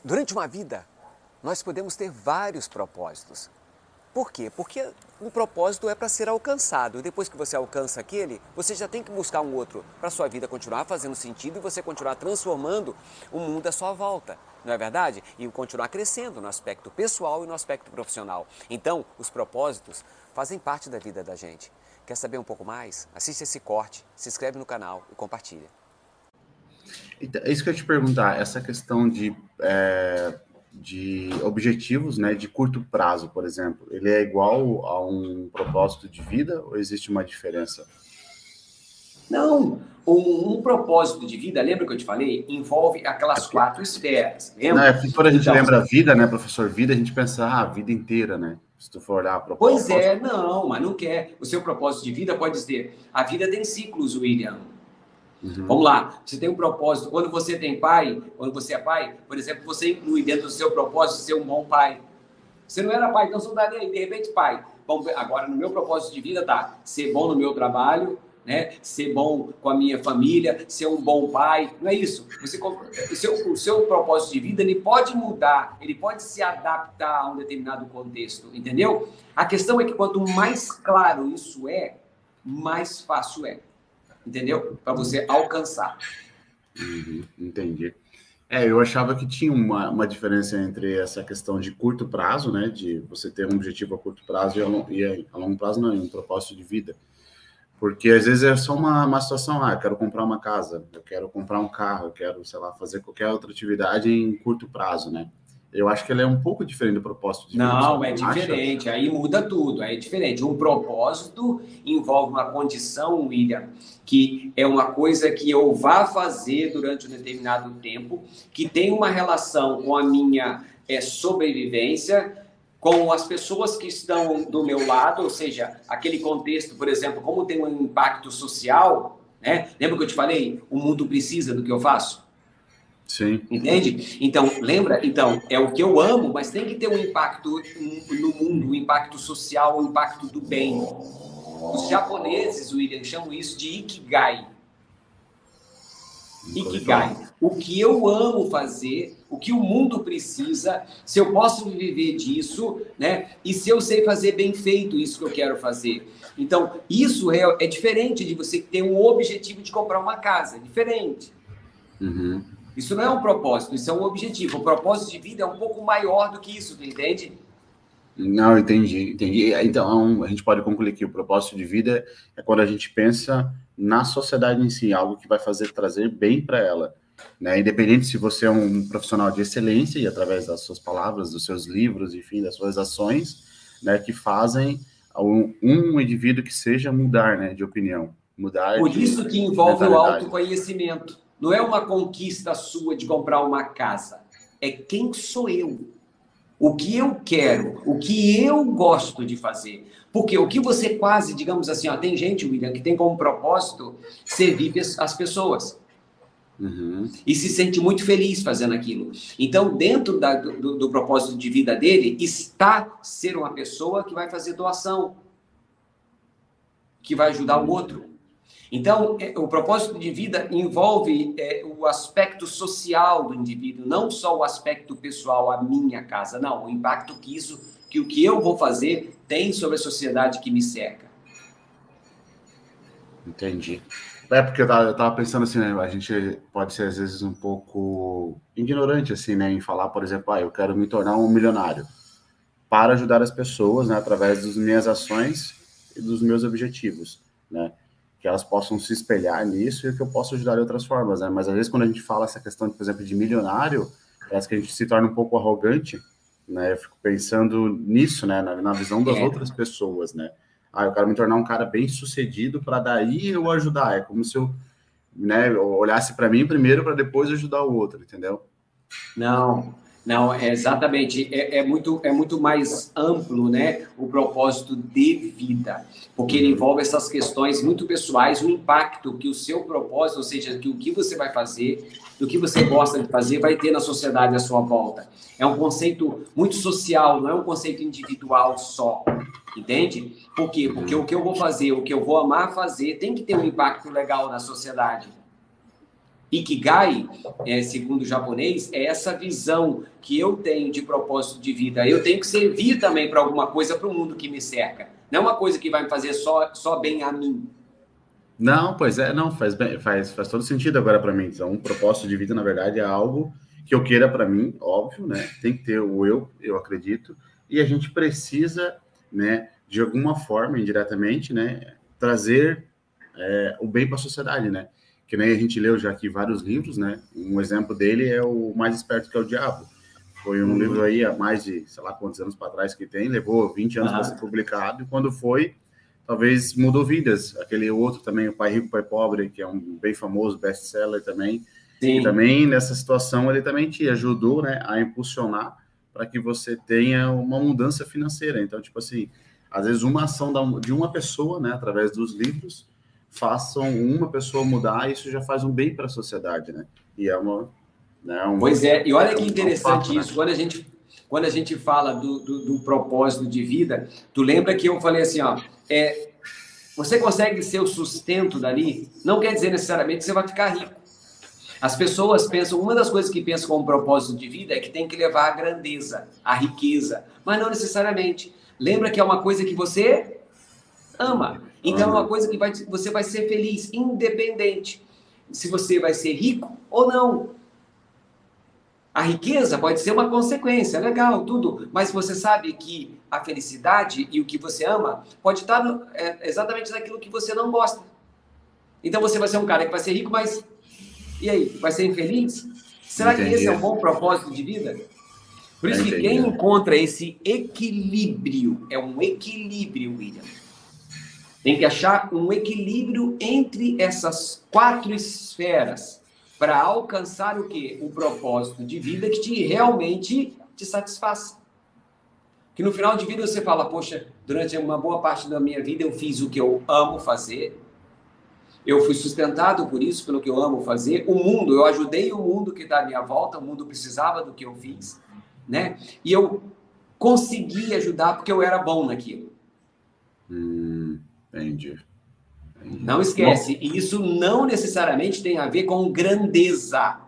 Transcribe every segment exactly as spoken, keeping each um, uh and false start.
Durante uma vida, nós podemos ter vários propósitos. Por quê? Porque um propósito é para ser alcançado. E depois que você alcança aquele, você já tem que buscar um outro para a sua vida continuar fazendo sentido e você continuar transformando o mundo à sua volta. Não é verdade? E continuar crescendo no aspecto pessoal e no aspecto profissional. Então, os propósitos fazem parte da vida da gente. Quer saber um pouco mais? Assiste esse corte, se inscreve no canal e compartilha. Então, é isso que eu ia te perguntar, essa questão de, é, de objetivos, né, de curto prazo, por exemplo, ele é igual a um propósito de vida ou existe uma diferença? Não, um, um propósito de vida, lembra que eu te falei? Envolve aquelas É porque, quatro esferas, não, lembra? é porque quando a gente Então, lembra a vida, né, professor, vida, a gente pensa, ah, a vida inteira, né? Se tu for olhar a pois proposta... é, não, mas não quer. O seu propósito de vida pode dizer, a vida tem ciclos, William. Uhum. Vamos lá, você tem um propósito. Quando você tem pai, quando você é pai, por exemplo, você inclui dentro do seu propósito ser um bom pai. Você não era pai, então você não daria aí, de repente, pai. Bom, agora, no meu propósito de vida, tá, ser bom no meu trabalho, né? Ser bom com a minha família, ser um bom pai, não é isso. Você, o, seu, o seu propósito de vida, ele pode mudar, ele pode se adaptar a um determinado contexto, entendeu? A questão é que quanto mais claro isso é, mais fácil é. Entendeu? Para você alcançar. Uhum, entendi. É, eu achava que tinha uma, uma diferença entre essa questão de curto prazo, né, de você ter um objetivo a curto prazo e a, long, e a longo prazo não, um propósito de vida. Porque às vezes é só uma, uma situação, ah, eu quero comprar uma casa, eu quero comprar um carro, eu quero, sei lá, fazer qualquer outra atividade em curto prazo, né? Eu acho que ele é um pouco diferente do propósito de vida. Não, é diferente, aí muda tudo, aí é diferente. Um propósito envolve uma condição, William, que é uma coisa que eu vá fazer durante um determinado tempo, que tem uma relação com a minha é, sobrevivência, com as pessoas que estão do meu lado, ou seja, aquele contexto, por exemplo, como tem um impacto social, né? Lembra que eu te falei? O mundo precisa do que eu faço? Sim. Entende? Então, lembra? Então, é o que eu amo, mas tem que ter um impacto no mundo, um impacto social, um impacto do bem. Os japoneses, William, chamam isso de Ikigai. Ikigai. O que eu amo fazer, o que o mundo precisa, se eu posso viver disso, né? E se eu sei fazer bem feito isso que eu quero fazer. Então, isso é, é diferente de você ter um objetivo de comprar uma casa. É diferente. Uhum. Isso não é um propósito, isso é um objetivo. O propósito de vida é um pouco maior do que isso, tu entende? Não, entendi, entendi. Então, a gente pode concluir que o propósito de vida é quando a gente pensa na sociedade em si, algo que vai fazer trazer bem para ela, né? Independente se você é um profissional de excelência e através das suas palavras, dos seus livros, enfim, das suas ações, né, que fazem um, um indivíduo que seja mudar, né, de opinião, mudar. Por de isso que envolve o autoconhecimento. Não é uma conquista sua de comprar uma casa. É quem sou eu. O que eu quero, o que eu gosto de fazer. Porque o que você quase, digamos assim, ó, tem gente, William, que tem como propósito servir as pessoas. Uhum. E se sente muito feliz fazendo aquilo. Então, dentro da, do, do propósito de vida dele, está ser uma pessoa que vai fazer doação, que vai ajudar o outro. Então, o propósito de vida envolve é, o aspecto social do indivíduo, não só o aspecto pessoal, a minha casa, não, o impacto que isso, que o que eu vou fazer tem sobre a sociedade que me cerca. Entendi. É porque eu tava, eu tava pensando assim, né, a gente pode ser às vezes um pouco ignorante assim, né, em falar, por exemplo, ah, eu quero me tornar um milionário para ajudar as pessoas, né, através das minhas ações e dos meus objetivos, né? Que elas possam se espelhar nisso e que eu possa ajudar de outras formas, né? Mas às vezes quando a gente fala essa questão, por exemplo, de milionário, parece que a gente se torna um pouco arrogante, né? Eu fico pensando nisso, né? Na, na visão das é. outras pessoas, né? Ah, eu quero me tornar um cara bem sucedido para daí eu ajudar. É como se eu, né, eu olhasse para mim primeiro para depois ajudar o outro, entendeu? Não. Não, é exatamente, é, é, muito, é muito mais amplo, né, o propósito de vida, porque ele envolve essas questões muito pessoais, o impacto que o seu propósito, ou seja, que o que você vai fazer, do que você gosta de fazer, vai ter na sociedade à sua volta. É um conceito muito social, não é um conceito individual só, entende? Por quê? Porque o que eu vou fazer, o que eu vou amar fazer, tem que ter um impacto legal na sociedade. Ikigai, é, segundo o japonês, é essa visão que eu tenho de propósito de vida. Eu tenho que servir também para alguma coisa para o mundo que me cerca. Não é uma coisa que vai me fazer só, só bem a mim. Não, pois é, não, faz, bem, faz, faz todo sentido agora para mim. Então, um propósito de vida, na verdade, é algo que eu queira para mim, óbvio, né? Tem que ter o eu, eu acredito, e a gente precisa, né, de alguma forma, indiretamente, né, trazer é, o bem para a sociedade, né? Que nem a gente leu já aqui vários livros, né? Um exemplo dele é o Mais Esperto que é o Diabo. Foi um uhum. livro aí há mais de, sei lá quantos anos para trás que tem, levou vinte anos uhum. para ser publicado, e quando foi, talvez mudou vidas. Aquele outro também, O Pai Rico, Pai Pobre, que é um bem famoso best-seller também. Sim. E também, nessa situação, ele também te ajudou, né, a impulsionar para que você tenha uma mudança financeira. Então, tipo assim, às vezes uma ação de uma pessoa, né, através dos livros, façam uma pessoa mudar, isso já faz um bem para a sociedade, né? E é uma... Né, um, pois é, e olha que é um, interessante é um fato, isso, né? quando a gente, quando a gente fala do, do, do propósito de vida, tu lembra que eu falei assim, ó, é, você consegue ser o sustento dali, não quer dizer necessariamente que você vai ficar rico. As pessoas pensam, uma das coisas que pensam como propósito de vida é que tem que levar a grandeza, a riqueza, mas não necessariamente. Lembra que é uma coisa que você ama. Então, é uma coisa que vai, você vai ser feliz, independente se você vai ser rico ou não. A riqueza pode ser uma consequência, legal, tudo, mas você sabe que a felicidade e o que você ama pode estar no, é, exatamente naquilo que você não gosta. Então, você vai ser um cara que vai ser rico, mas e aí, vai ser infeliz? Será Entendi. Que esse é um bom propósito de vida? Por isso Entendi. Que quem encontra esse equilíbrio, é um equilíbrio, William, tem que achar um equilíbrio entre essas quatro esferas para alcançar o quê? O propósito de vida que te, realmente te satisfaça. Que no final de vida você fala, poxa, durante uma boa parte da minha vida eu fiz o que eu amo fazer, eu fui sustentado por isso, pelo que eu amo fazer, o mundo, eu ajudei o mundo que está à minha volta, o mundo precisava do que eu fiz, né? E eu consegui ajudar porque eu era bom naquilo. Hum... Entendi. Entendi. Não esquece, Bom, isso não necessariamente tem a ver com grandeza.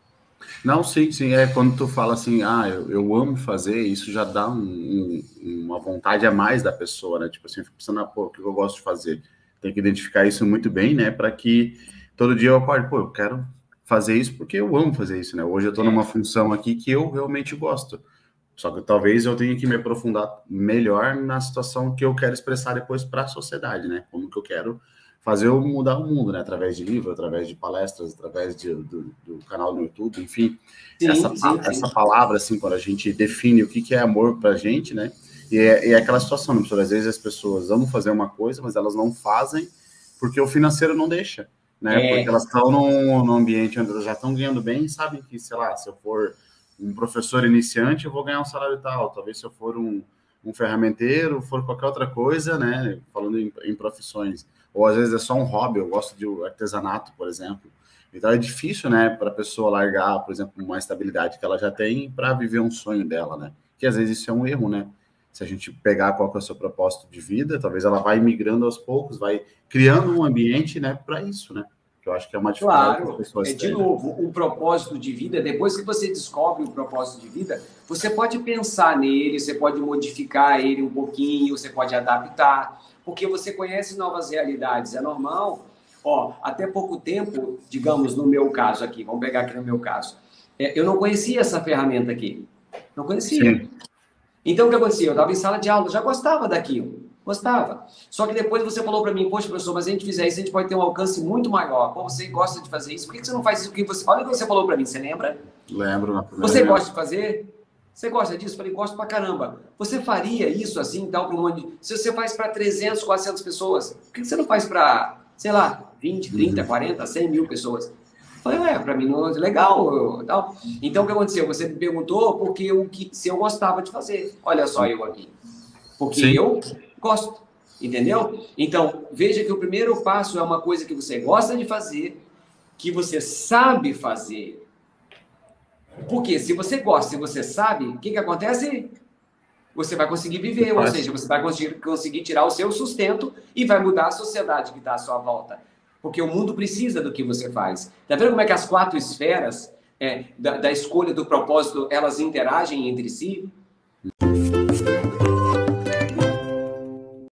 Não, sim, sim. É quando tu fala assim, ah, eu, eu amo fazer, isso já dá um, um, uma vontade a mais da pessoa, né? Tipo assim, eu fico pensando, ah, pô, o que eu gosto de fazer? Tem que identificar isso muito bem, né? Para que todo dia eu acorde, pô, eu quero fazer isso porque eu amo fazer isso, né? Hoje eu tô é. numa função aqui que eu realmente gosto. Só que talvez eu tenha que me aprofundar melhor na situação que eu quero expressar depois para a sociedade, né? Como que eu quero fazer eu mudar o mundo, né? Através de livro, através de palestras, através de, do, do canal no YouTube, enfim. Sim, essa, sim, sim. essa palavra, assim, quando a gente define o que, que é amor para a gente, né? E é, e é aquela situação, né? Às vezes as pessoas amam fazer uma coisa, mas elas não fazem porque o financeiro não deixa, né? É. Porque elas estão num, num ambiente onde elas já estão ganhando bem e sabem que, sei lá, se eu for um professor iniciante, eu vou ganhar um salário tal. Talvez se eu for um, um ferramenteiro, for qualquer outra coisa, né? Falando em, em profissões. Ou às vezes é só um hobby, eu gosto de artesanato, por exemplo. Então é difícil, né, para a pessoa largar, por exemplo, uma estabilidade que ela já tem para viver um sonho dela, né? Que às vezes isso é um erro, né? Se a gente pegar qual que é o seu propósito de vida, talvez ela vai migrando aos poucos, vai criando um ambiente, né, para isso, né? Que eu acho que é uma dificuldade claro, que as pessoas é, de têm, novo, né? O propósito de vida, depois que você descobre o propósito de vida, você pode pensar nele, você pode modificar ele um pouquinho, você pode adaptar, porque você conhece novas realidades, é normal. Ó, até pouco tempo, digamos, no meu caso aqui, vamos pegar aqui no meu caso, é, eu não conhecia essa ferramenta aqui, não conhecia. Sim. Então, o que acontecia? Eu estava em sala de aula, já gostava daquilo. Gostava. Só que depois você falou para mim, poxa, professor, mas se a gente fizer isso, a gente pode ter um alcance muito maior. Pô, você gosta de fazer isso, por que você não faz isso? Porque você... Olha o que você falou para mim, você lembra? Lembro. Na você lembro. Gosta de fazer? Você gosta disso? Eu falei, gosto pra caramba. Você faria isso assim, tal, para um monte de... Se você faz para trezentas, quatrocentas pessoas, por que você não faz para, sei lá, vinte, trinta, quarenta, cem mil pessoas? Eu falei, ué, para mim não é legal. Tal. Então, o que aconteceu? Você me perguntou porque eu, se eu gostava de fazer. Olha só eu aqui. Porque Sim. eu... gosto, entendeu? Então, veja que o primeiro passo é uma coisa que você gosta de fazer, que você sabe fazer. Porque se você gosta, se você sabe, o que, que acontece? Você vai conseguir viver, ou seja, você vai conseguir, conseguir tirar o seu sustento e vai mudar a sociedade que está à sua volta. Porque o mundo precisa do que você faz. Tá vendo como é que as quatro esferas é, da, da escolha do propósito, elas interagem entre si?